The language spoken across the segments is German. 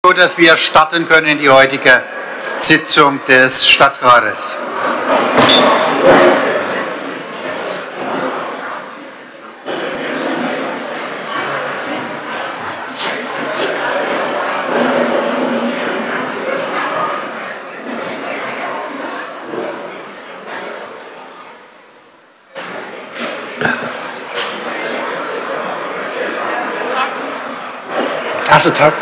So dass wir starten können in die heutige Sitzung des Stadtrates. Erster Tag.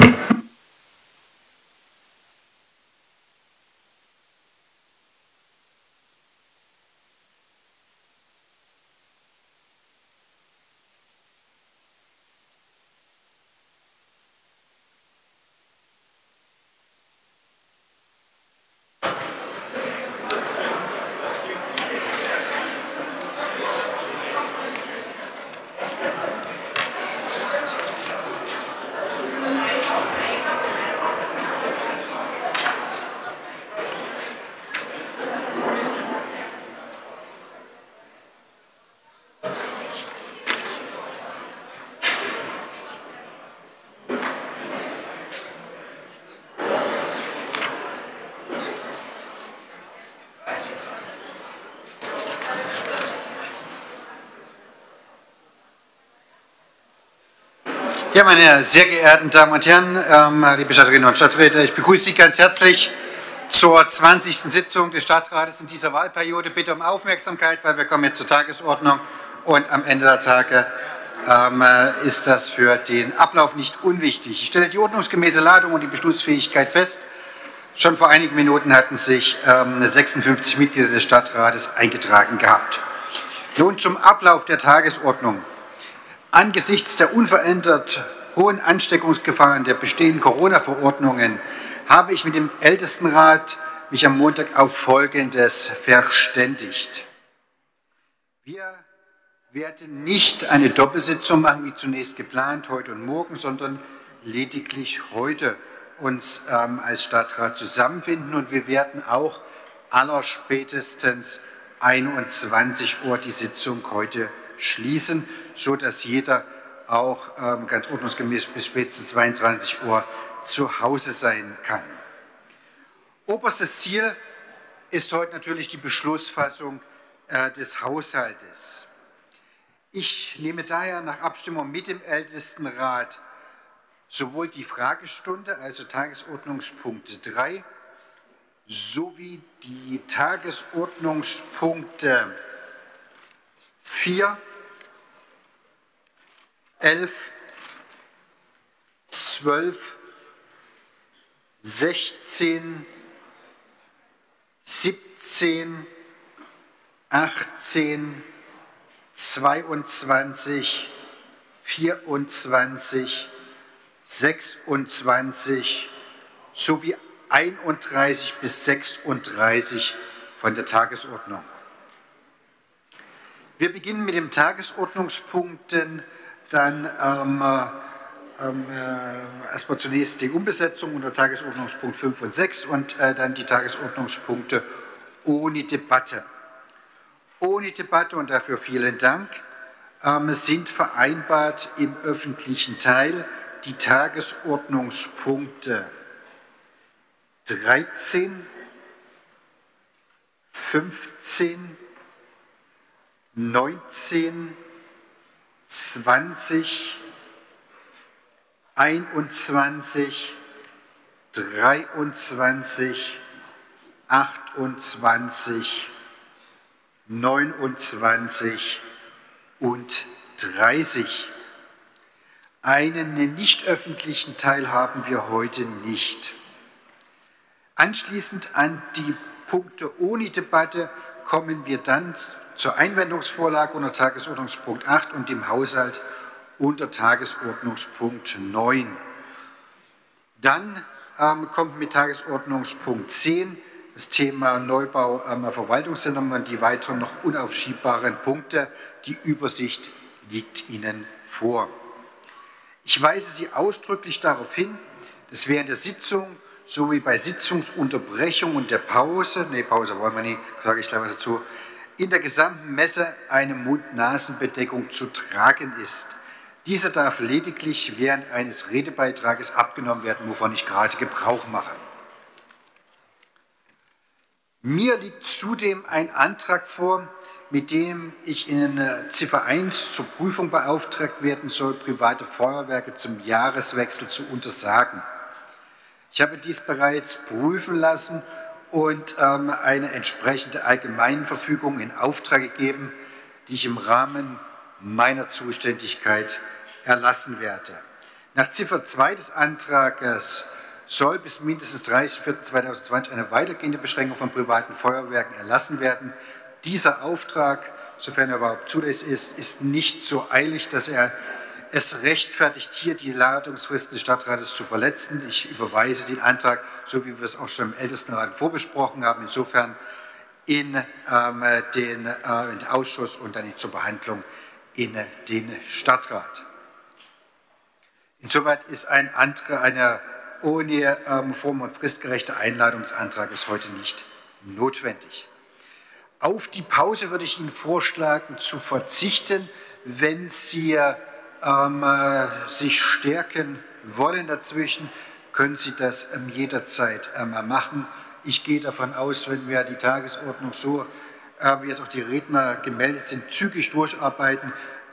Ja, meine sehr geehrten Damen und Herren, liebe Stadträtinnen und Stadträte, ich begrüße Sie ganz herzlich zur 20. Sitzung des Stadtrates in dieser Wahlperiode. Bitte um Aufmerksamkeit, weil wir kommen jetzt zur Tagesordnung und am Ende der Tage ist das für den Ablauf nicht unwichtig. Ich stelle die ordnungsgemäße Ladung und die Beschlussfähigkeit fest. Schon vor einigen Minuten hatten sich 56 Mitglieder des Stadtrates eingetragen gehabt. Nun zum Ablauf der Tagesordnung. Angesichts der unverändert hohen Ansteckungsgefahren der bestehenden Corona-Verordnungen habe ich mit dem Ältestenrat mich am Montag auf Folgendes verständigt. Wir werden nicht eine Doppelsitzung machen, wie zunächst geplant, heute und morgen, sondern lediglich heute uns als Stadtrat zusammenfinden, und wir werden auch allerspätestens 21 Uhr die Sitzung heute schließen, so dass jeder auch ganz ordnungsgemäß bis spätestens 22 Uhr zu Hause sein kann. Oberstes Ziel ist heute natürlich die Beschlussfassung des Haushaltes. Ich nehme daher nach Abstimmung mit dem Ältestenrat sowohl die Fragestunde, also Tagesordnungspunkt 3, sowie die Tagesordnungspunkte 4, 11, 12, 16, 17, 18, 22, 24, 26 sowie 31 bis 36 von der Tagesordnung. Wir beginnen mit den Tagesordnungspunkten, dann erstmal zunächst die Umbesetzung unter Tagesordnungspunkt 5 und 6 und dann die Tagesordnungspunkte ohne Debatte. Ohne Debatte, und dafür vielen Dank, sind vereinbart im öffentlichen Teil die Tagesordnungspunkte 13, 15, 19, 20, 21, 23, 28, 29 und 30. Einen nicht öffentlichen Teil haben wir heute nicht. Anschließend an die Punkte ohne Debatte kommen wir dann zur Einwendungsvorlage unter Tagesordnungspunkt 8 und dem Haushalt unter Tagesordnungspunkt 9. Dann kommt mit Tagesordnungspunkt 10 das Thema Neubau am Verwaltungszentrum und die weiteren noch unaufschiebbaren Punkte. Die Übersicht liegt Ihnen vor. Ich weise Sie ausdrücklich darauf hin, dass während der Sitzung sowie bei Sitzungsunterbrechung und der Pause, Pause wollen wir nicht, sage ich gleich was dazu, in der gesamten Messe eine Mund-Nasen-Bedeckung zu tragen ist. Dieser darf lediglich während eines Redebeitrages abgenommen werden, wovon ich gerade Gebrauch mache. Mir liegt zudem ein Antrag vor, mit dem ich in Ziffer 1 zur Prüfung beauftragt werden soll, private Feuerwerke zum Jahreswechsel zu untersagen. Ich habe dies bereits prüfen lassen und eine entsprechende Allgemeinverfügung in Auftrag gegeben, die ich im Rahmen meiner Zuständigkeit erlassen werde. Nach Ziffer 2 des Antrages soll bis mindestens 30.04.2020 eine weitergehende Beschränkung von privaten Feuerwerken erlassen werden. Dieser Auftrag, sofern er überhaupt zulässig ist nicht so eilig, dass er es rechtfertigt, hier die Ladungsfristen des Stadtrates zu verletzen. Ich überweise den Antrag, so wie wir es auch schon im Ältestenrat vorbesprochen haben, insofern in den Ausschuss und dann zur Behandlung in den Stadtrat. Insoweit ist eine ohne form- und fristgerechte Einladung des Antrags heute nicht notwendig. Auf die Pause würde ich Ihnen vorschlagen, zu verzichten, wenn Sie sich stärken wollen dazwischen, können Sie das jederzeit machen. Ich gehe davon aus, wenn wir die Tagesordnung so, wie jetzt auch die Redner gemeldet sind, zügig durcharbeiten,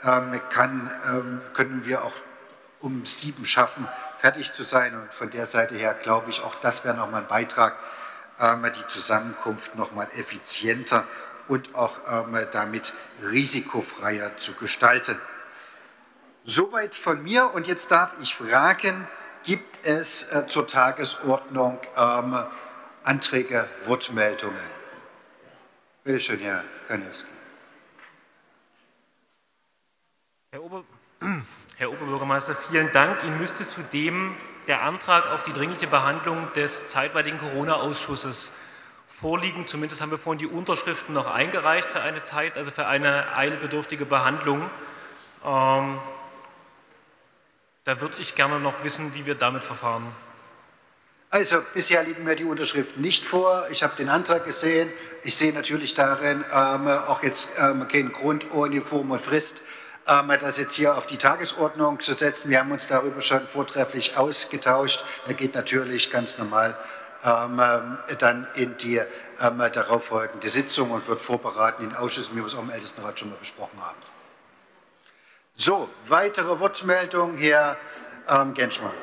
können wir auch um 7 schaffen, fertig zu sein. Und von der Seite her glaube ich, auch das wäre nochmal ein Beitrag, die Zusammenkunft nochmal effizienter und auch damit risikofreier zu gestalten. Soweit von mir. Und jetzt darf ich fragen, gibt es zur Tagesordnung Anträge, Wortmeldungen? Bitte schön, Herr Kaniewski. Herr Oberbürgermeister, vielen Dank. Ihnen müsste zudem der Antrag auf die dringliche Behandlung des zeitweiligen Corona-Ausschusses vorliegen. Zumindest haben wir vorhin die Unterschriften noch eingereicht für eine Zeit, also für eine eilbedürftige Behandlung. Da würde ich gerne noch wissen, wie wir damit verfahren. Also bisher liegen mir die Unterschriften nicht vor. Ich habe den Antrag gesehen. Ich sehe natürlich darin auch jetzt keinen Grund ohne Form und Frist, das jetzt hier auf die Tagesordnung zu setzen. Wir haben uns darüber schon vortrefflich ausgetauscht. Da geht natürlich ganz normal dann in die darauffolgende Sitzung und wird vorberaten in den Ausschüssen, wie wir es auch im Ältestenrat schon mal besprochen haben. So, weitere Wortmeldungen, Herr Genschmann.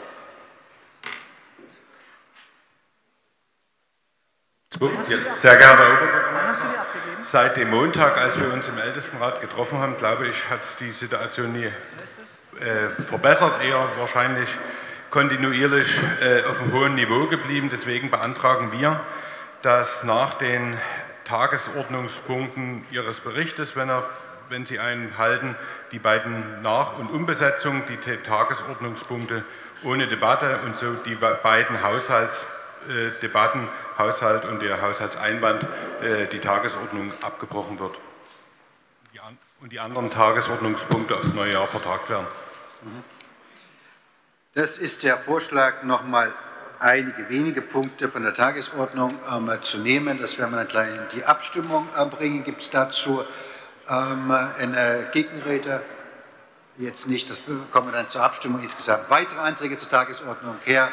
Sehr geehrter Herr Oberbürgermeister, seit dem Montag, als wir uns im Ältestenrat getroffen haben, glaube ich, hat die Situation nie verbessert, eher wahrscheinlich kontinuierlich auf einem hohen Niveau geblieben. Deswegen beantragen wir, dass nach den Tagesordnungspunkten Ihres Berichtes, wenn Sie einen halten, die beiden Nach- und Umbesetzungen, die Tagesordnungspunkte ohne Debatte und so die beiden Haushaltsdebatten, Haushalt und der Haushaltseinwand, die Tagesordnung abgebrochen wird und die anderen Tagesordnungspunkte aufs neue Jahr vertagt werden. Das ist der Vorschlag, nochmal einige wenige Punkte von der Tagesordnung zu nehmen. Das werden wir dann gleich in die Abstimmung bringen. Gibt es dazu eine Gegenrede? Jetzt nicht, das kommen wir dann zur Abstimmung. Insgesamt weitere Anträge zur Tagesordnung. Herr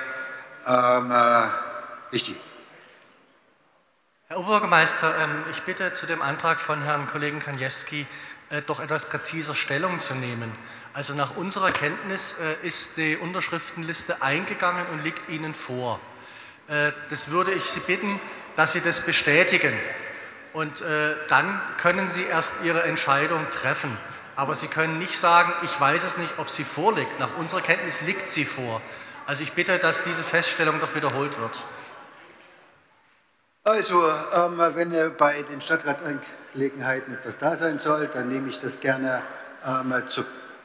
Lichty. Herr Oberbürgermeister, ich bitte zu dem Antrag von Herrn Kollegen Kaniewski doch etwas präziser Stellung zu nehmen. Also nach unserer Kenntnis ist die Unterschriftenliste eingegangen und liegt Ihnen vor. Das würde ich Sie bitten, dass Sie das bestätigen. Und dann können Sie erst Ihre Entscheidung treffen. Aber Sie können nicht sagen, ich weiß es nicht, ob sie vorliegt. Nach unserer Kenntnis liegt sie vor. Also ich bitte, dass diese Feststellung doch wiederholt wird. Also, wenn bei den Stadtratsangelegenheiten etwas da sein soll, dann nehme ich das gerne zu.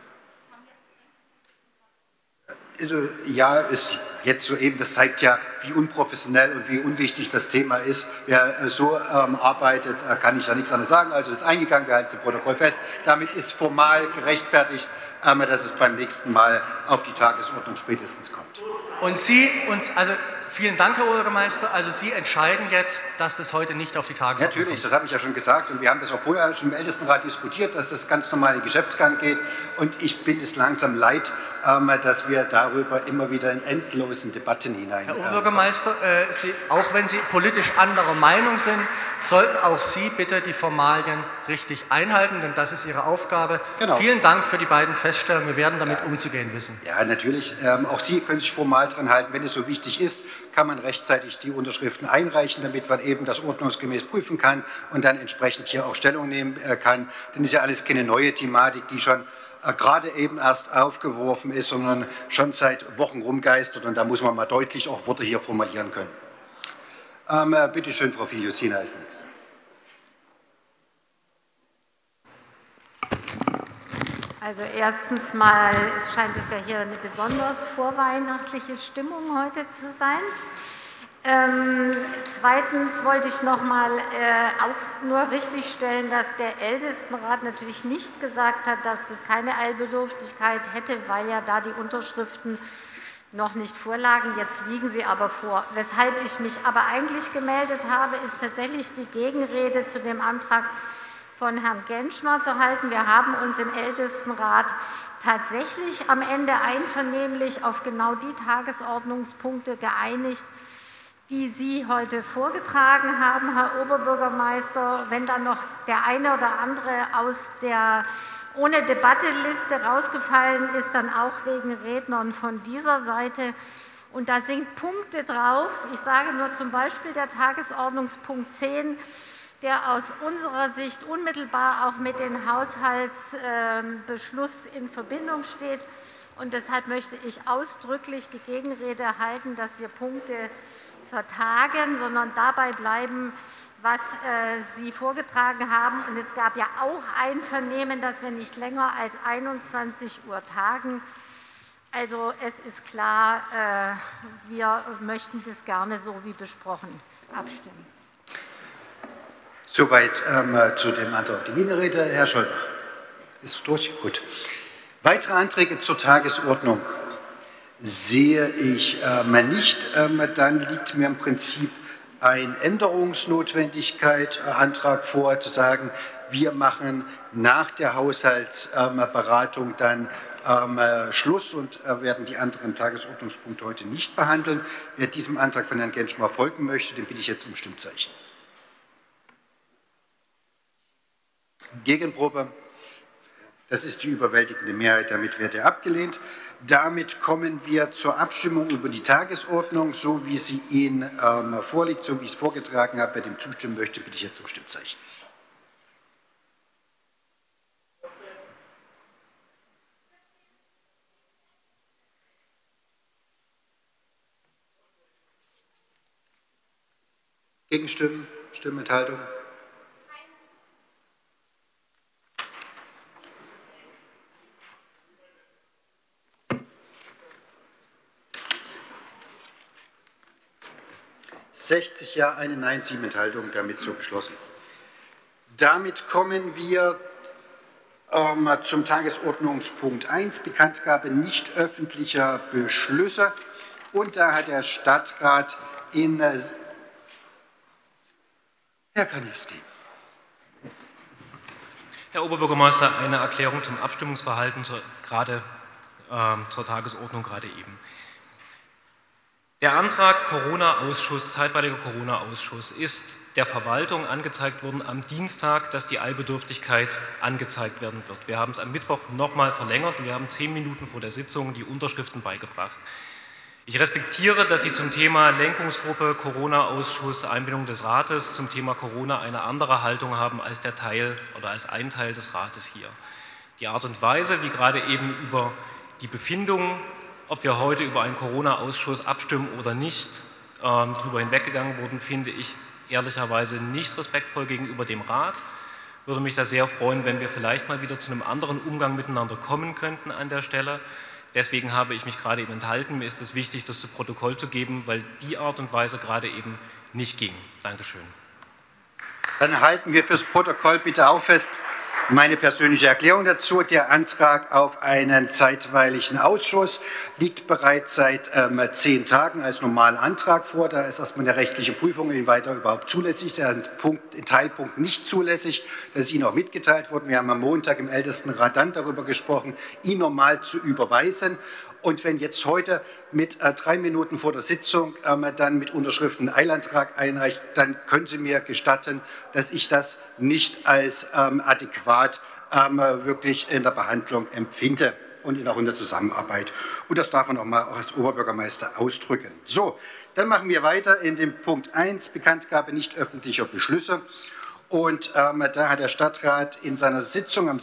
Also, ja, ist jetzt soeben, das zeigt ja, wie unprofessionell und wie unwichtig das Thema ist. Wer so arbeitet, kann ich da nichts anderes sagen. Also, das ist eingegangen, wir halten es im Protokoll fest. Damit ist formal gerechtfertigt, dass es beim nächsten Mal auf die Tagesordnung spätestens kommt. Und Sie, also Vielen Dank, Herr Oberbürgermeister. Also Sie entscheiden jetzt, dass das heute nicht auf die Tagesordnung kommt. Natürlich, das habe ich ja schon gesagt. Und wir haben das auch vorher schon im Ältestenrat diskutiert, dass das ganz normal in den Geschäftsgang geht. Und ich bin es langsam leid, dass wir darüber immer wieder in endlosen Debatten hinein. Herr Oberbürgermeister, auch wenn Sie politisch anderer Meinung sind, sollten auch Sie bitte die Formalien richtig einhalten, denn das ist Ihre Aufgabe. Genau. Vielen Dank für die beiden Feststellungen. Wir werden damit umzugehen wissen. Ja, natürlich. Auch Sie können sich formal dran halten. Wenn es so wichtig ist, kann man rechtzeitig die Unterschriften einreichen, damit man eben das ordnungsgemäß prüfen kann und dann entsprechend hier auch Stellung nehmen kann. Denn es ist ja alles keine neue Thematik, die schon gerade eben erst aufgeworfen ist, sondern schon seit Wochen rumgeistert. Und da muss man mal deutlich auch Worte hier formulieren können. Bitte schön, Frau Filiusina als Nächste. Also erstens mal scheint es ja hier eine besonders vorweihnachtliche Stimmung heute zu sein. Zweitens wollte ich noch mal auch nur richtigstellen, dass der Ältestenrat natürlich nicht gesagt hat, dass das keine Eilbedürftigkeit hätte, weil ja da die Unterschriften noch nicht vorlagen. Jetzt liegen sie aber vor. Weshalb ich mich aber eigentlich gemeldet habe, ist tatsächlich die Gegenrede zu dem Antrag von Herrn Genschmer zu halten. Wir haben uns im Ältestenrat tatsächlich am Ende einvernehmlich auf genau die Tagesordnungspunkte geeinigt, die Sie heute vorgetragen haben, Herr Oberbürgermeister. Wenn dann noch der eine oder andere aus der ohne Debatteliste rausgefallen ist, dann auch wegen Rednern von dieser Seite. Und da sind Punkte drauf. Ich sage nur zum Beispiel der Tagesordnungspunkt 10, der aus unserer Sicht unmittelbar auch mit dem Haushaltsbeschluss in Verbindung steht. Und deshalb möchte ich ausdrücklich die Gegenrede erhalten, dass wir Punkte vertagen, sondern dabei bleiben, was Sie vorgetragen haben. Und es gab ja auch Einvernehmen, dass wir nicht länger als 21 Uhr tagen. Also es ist klar, wir möchten das gerne so wie besprochen abstimmen. Soweit zu dem Antrag der Gegenrede. Herr Scholbach, ist durch? Gut. Weitere Anträge zur Tagesordnung sehe ich nicht. Dann liegt mir im Prinzip ein Änderungsnotwendigkeit Antrag vor, zu sagen, wir machen nach der Haushaltsberatung dann Schluss und werden die anderen Tagesordnungspunkte heute nicht behandeln. Wer diesem Antrag von Herrn Genschmer folgen möchte, den bitte ich jetzt um Stimmzeichen. Gegenprobe. Das ist die überwältigende Mehrheit, damit wird er abgelehnt. Damit kommen wir zur Abstimmung über die Tagesordnung, so wie sie Ihnen vorliegt, so wie ich es vorgetragen habe. Wer dem zustimmen möchte, bitte ich jetzt um Stimmzeichen. Gegenstimmen, Stimmenthaltung. Ja, eine Nein, 7 Enthaltungen, damit so beschlossen. Damit kommen wir zum Tagesordnungspunkt 1, Bekanntgabe nicht öffentlicher Beschlüsse. Und da hat der Stadtrat in Herr Kaniewski. Herr Oberbürgermeister, eine Erklärung zum Abstimmungsverhalten zur Tagesordnung gerade eben. Der Antrag Corona-Ausschuss, zeitweiliger Corona-Ausschuss, ist der Verwaltung angezeigt worden am Dienstag, dass die Eilbedürftigkeit angezeigt werden wird. Wir haben es am Mittwoch nochmal verlängert und wir haben 10 Minuten vor der Sitzung die Unterschriften beigebracht. Ich respektiere, dass Sie zum Thema Lenkungsgruppe, Corona-Ausschuss, Einbindung des Rates, zum Thema Corona eine andere Haltung haben als der Teil oder als ein Teil des Rates hier. Die Art und Weise, wie gerade eben über die Befindungen, ob wir heute über einen Corona-Ausschuss abstimmen oder nicht, darüber hinweggegangen wurden, finde ich ehrlicherweise nicht respektvoll gegenüber dem Rat. Würde mich da sehr freuen, wenn wir vielleicht mal wieder zu einem anderen Umgang miteinander kommen könnten an der Stelle. Deswegen habe ich mich gerade eben enthalten. Mir ist es wichtig, das zu Protokoll zu geben, weil die Art und Weise gerade eben nicht ging. Dankeschön. Dann halten wir fürs Protokoll bitte auch fest, Meine persönliche Erklärung dazu: Der Antrag auf einen zeitweiligen Ausschuss liegt bereits seit 10 Tagen als normalen Antrag vor. Da ist erstmal eine rechtliche Prüfung, inwieweit er überhaupt zulässig ist. Der in Teilpunkt nicht zulässig. Das ist Ihnen auch mitgeteilt worden. Wir haben am Montag im Ältestenrat dann darüber gesprochen, ihn normal zu überweisen. Und wenn jetzt heute mit 3 Minuten vor der Sitzung dann mit Unterschriften einen Eilantrag einreicht, dann können Sie mir gestatten, dass ich das nicht als adäquat wirklich in der Behandlung empfinde und auch in der Zusammenarbeit. Und das darf man auch mal als Oberbürgermeister ausdrücken. So, dann machen wir weiter in dem Punkt 1, Bekanntgabe nicht öffentlicher Beschlüsse. Und da hat der Stadtrat in seiner Sitzung am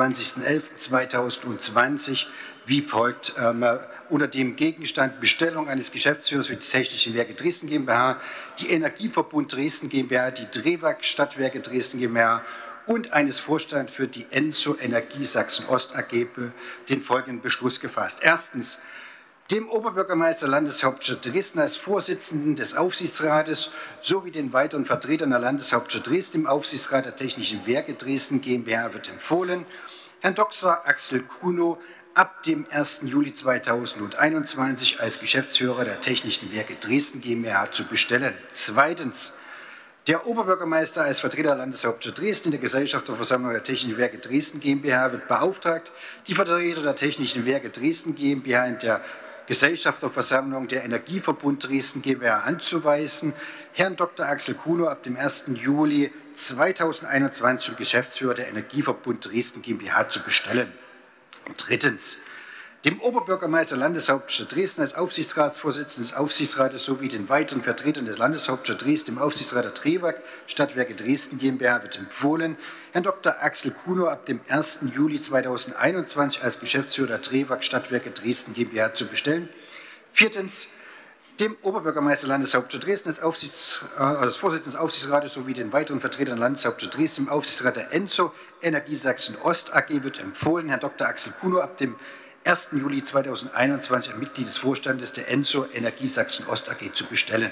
26.11.2020 wie folgt unter dem Gegenstand Bestellung eines Geschäftsführers für die Technischen Werke Dresden GmbH, die Energieverbund Dresden GmbH, die Drewag Stadtwerke Dresden GmbH und eines Vorstands für die Enso Energie Sachsen-Ost AG den folgenden Beschluss gefasst. Erstens, dem Oberbürgermeister Landeshauptstadt Dresden als Vorsitzenden des Aufsichtsrates sowie den weiteren Vertretern der Landeshauptstadt Dresden im Aufsichtsrat der Technischen Werke Dresden GmbH wird empfohlen, Herrn Dr. Axel Kuno ab dem 1. Juli 2021 als Geschäftsführer der Technischen Werke Dresden GmbH zu bestellen. Zweitens, der Oberbürgermeister als Vertreter der Landeshauptstadt Dresden in der Gesellschafterversammlung der Technischen Werke Dresden GmbH wird beauftragt, die Vertreter der Technischen Werke Dresden GmbH in der Gesellschafterversammlung der Energieverbund Dresden GmbH anzuweisen, Herrn Dr. Axel Kuno ab dem 1. Juli 2021 zum Geschäftsführer der Energieverbund Dresden GmbH zu bestellen. Drittens, dem Oberbürgermeister Landeshauptstadt Dresden als Aufsichtsratsvorsitzenden des Aufsichtsrates sowie den weiteren Vertretern des Landeshauptstadt Dresden im Aufsichtsrat der Drewag Stadtwerke Dresden GmbH wird empfohlen, Herrn Dr. Axel Kuno ab dem 1. Juli 2021 als Geschäftsführer der Drewag Stadtwerke Dresden GmbH zu bestellen. Viertens, dem Oberbürgermeister Landeshauptstadt Dresden als Vorsitzenden des Aufsichtsrates sowie den weiteren Vertretern der Landeshauptstadt Dresden im Aufsichtsrat der Enso Energie Sachsen-Ost AG wird empfohlen, Herrn Dr. Axel Kuno ab dem 1. Juli 2021 ein Mitglied des Vorstandes der Enso Energie Sachsen-Ost AG zu bestellen.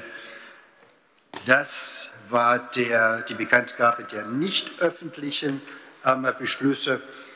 Das war die Bekanntgabe der nicht öffentlichen Beschlüsse.